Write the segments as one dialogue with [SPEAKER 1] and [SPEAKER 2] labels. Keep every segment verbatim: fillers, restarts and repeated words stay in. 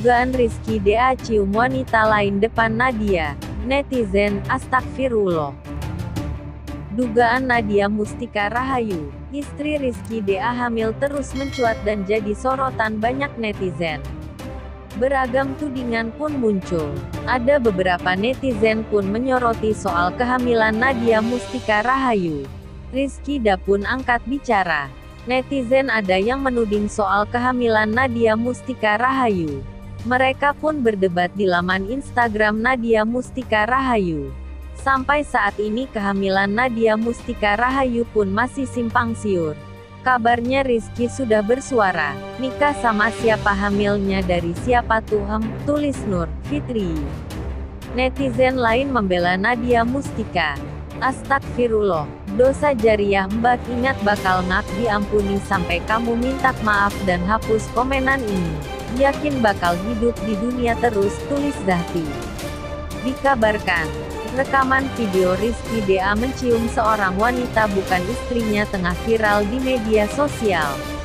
[SPEAKER 1] Dugaan Rizky D A cium wanita lain depan Nadia. Netizen, astagfirullah. Dugaan Nadia Mustika Rahayu, istri Rizky D A hamil terus mencuat dan jadi sorotan banyak netizen. Beragam tudingan pun muncul. Ada beberapa netizen pun menyoroti soal kehamilan Nadia Mustika Rahayu. Rizky D A pun angkat bicara. Netizen ada yang menuding soal kehamilan Nadia Mustika Rahayu. Mereka pun berdebat di laman Instagram Nadia Mustika Rahayu. Sampai saat ini kehamilan Nadia Mustika Rahayu pun masih simpang siur. Kabarnya Rizky sudah bersuara, nikah sama siapa, hamilnya dari siapa tuh, hem, tulis Nur Fitri. Netizen lain membela Nadia Mustika. Astagfirullah, dosa jariah Mbak, ingat bakal ngak diampuni sampai kamu minta maaf dan hapus komenan ini. Yakin bakal hidup di dunia terus, tulis Zahti. Dikabarkan, rekaman video Rizky D A mencium seorang wanita bukan istrinya tengah viral di media sosial.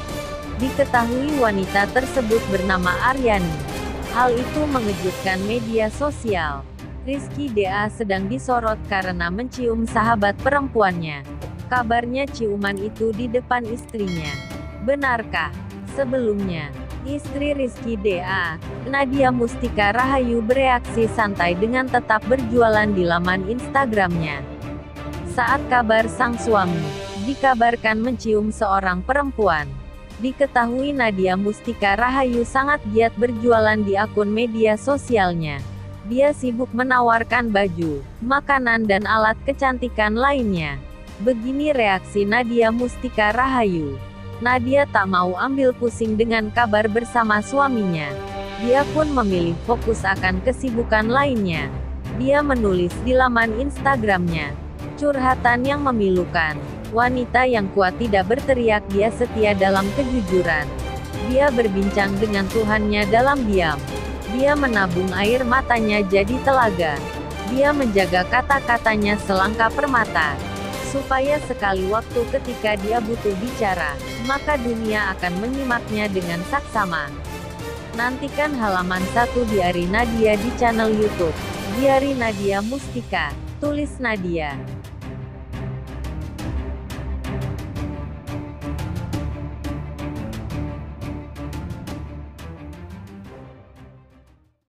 [SPEAKER 1] Diketahui wanita tersebut bernama Aryani. Hal itu mengejutkan media sosial. Rizky D A sedang disorot karena mencium sahabat perempuannya. Kabarnya ciuman itu di depan istrinya. Benarkah? Sebelumnya, istri Rizky D A, Nadia Mustika Rahayu bereaksi santai dengan tetap berjualan di laman Instagramnya. Saat kabar sang suami dikabarkan mencium seorang perempuan, diketahui Nadia Mustika Rahayu sangat giat berjualan di akun media sosialnya. Dia sibuk menawarkan baju, makanan dan alat kecantikan lainnya. Begini reaksi Nadia Mustika Rahayu. Nadia tak mau ambil pusing dengan kabar bersama suaminya. Dia pun memilih fokus akan kesibukan lainnya. Dia menulis di laman Instagramnya, curhatan yang memilukan. Wanita yang kuat tidak berteriak, dia setia dalam kejujuran. Dia berbincang dengan Tuhannya dalam diam. Dia menabung air matanya jadi telaga. Dia menjaga kata-katanya selangkah permata. Supaya sekali waktu ketika dia butuh bicara, maka dunia akan menyimaknya dengan saksama. Nantikan halaman satu Diari Nadia di channel YouTube Diari Nadia Mustika, tulis Nadia.